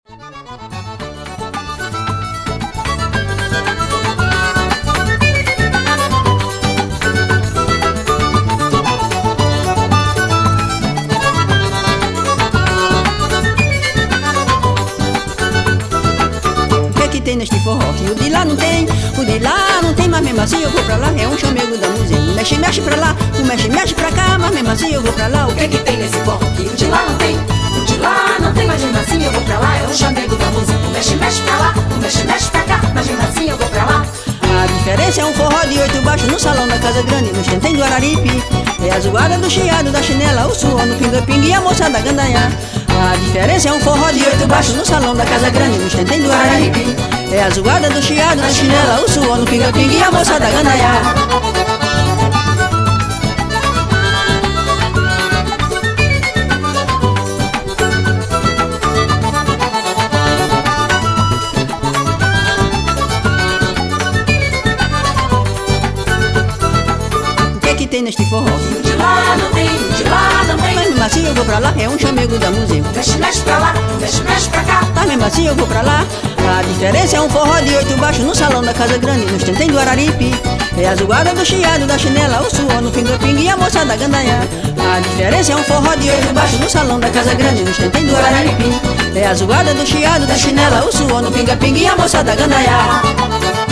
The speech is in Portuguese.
Tem neste forró que o de lá não tem, o de lá não tem, mas mesmo assim eu vou pra lá, é um chamego da música. O mexe, mexe pra lá, o mexe, mexe pra cá, mas mesmo assim eu vou pra lá. O que tem nesse forró que o de lá não tem, o de lá não tem, mas mesmo assim eu vou pra lá, é um chamego da música. O mexe, mexe pra lá, o mexe, mexe pra cá, mas mesmo assim eu vou pra lá. A diferença é um forró de 8 baixos no salão da Casa Grande, no Xentém do Araripe. É a zoada do chiado, da chinela, o suor no pinga-pinga e a moça da gandaia. A diferença é um forró de 8 baixos no salão da Casa Grande, no Xentém do Araripe. É a zoada do chiado, da chinela, o suor no pinga-pinga e a moça da gandaia. Tem neste forró o de lá não tem, o de lá não tem, mas mesmo assim eu vou pra lá, é um chamego da música. Mexe, mexe pra lá, mexe, mexe pra cá, mas mesmo assim eu vou pra lá. A diferença é um forró de 8 baixos no salão da Casa Grande, no Xentém do Araripe. É a zoada do chiado, da chinela, o suor no pinga-pinga e a moça da gandaia. A diferença é um forró de 8 baixos no salão da Casa Grande, no Xentém do Araripe. É a zoada do chiado, da chinela, o suor no pinga-pinga e a moça da gandaia.